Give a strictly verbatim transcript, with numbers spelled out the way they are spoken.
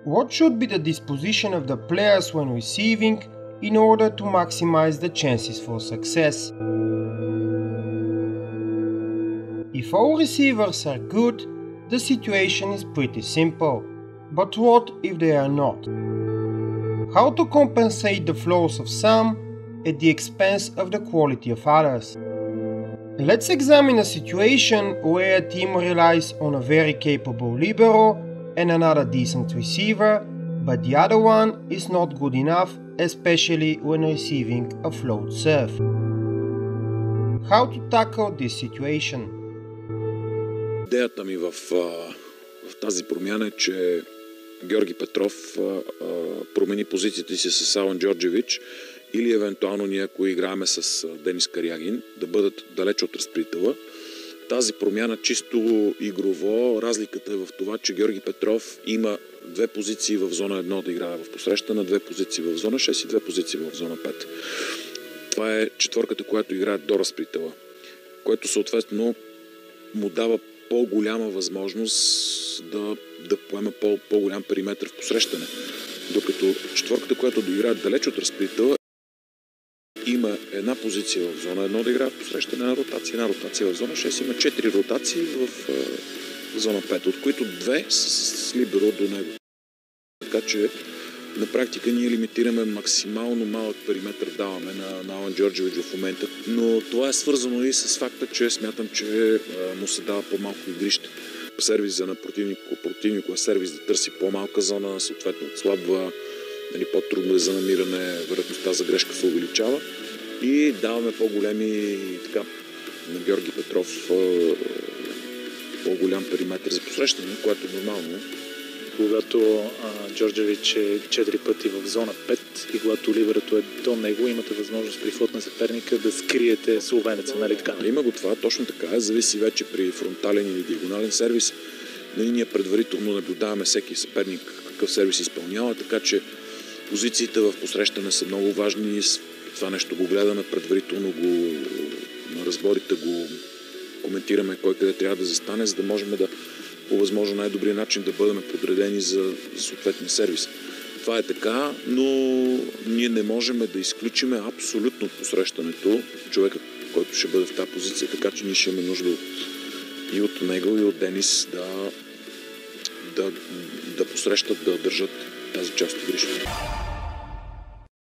What should be the disposition of the players when receiving in order to maximize the chances for success? If all receivers are good, the situation is pretty simple. But what if they are not? How to compensate the flaws of some at the expense of the quality of others? Let's examine a situation where a team relies on a very capable libero and another decent receiver, but the other one is not good enough, especially when receiving a float serve. How to tackle this situation? Идеята ми в, в тази промяна е, че Георги Петров а, а, промени позицията си с Алан Джорджевич или евентуално ние, ако играеме с Денис Карягин, да бъдат далеч от разпределителя. Тази промяна чисто игрово, разликата е в това, че Георги Петров има две позиции в зона едно да играе в посрещана, две позиции в зона шест и две позиции в зона пет. Това е четворката, която играе до разпределителя, което съответно му дава по-голяма възможност да, да поема по- по-голям периметр в посрещане. Докато четворката, която доиграе далеч от разпределителя, има една позиция в зона едно да играе в посрещане, една ротация, една ротация в зона шест, има четири ротации в, в зона пет, от които две с, с либеро до него. Така че на практика ние лимитираме максимално малък периметр, даваме на, на Алан Джорджевич в момента, но това е свързано и с факта, че смятам, че а, му се дава по-малко игрище. Сервиза на противник, противнико е сервис да търси по-малка зона, съответно отслабва, нали, по-трудно е за намиране, вероятността за грешка се увеличава и даваме по-големи, така, на Георги Петров по-голям периметр за посрещане, което е нормално. Когато а, Джорджевич е четири пъти в зона пет и когато ливерото е до него, имате възможност при ход на съперника да скриете словенеца, нали така? Има го това, точно така. Зависи вече при фронтален или диагонален сервис. Нали, ние предварително наблюдаваме всеки съперник какъв сервис изпълнява, така че позициите в посрещане са много важни. Това нещо го гледаме предварително, го на разборите го коментираме кой къде трябва да застане, за да можем да по възможно най-добрия начин да бъдем подредени за съответния сервис. Това е така, но ние не можем да изключим абсолютно от посрещането човека, който ще бъде в тази позиция, така че ние ще имаме нужда от, и от него, и от Денис да, да, да посрещат, да държат тази част от игрището.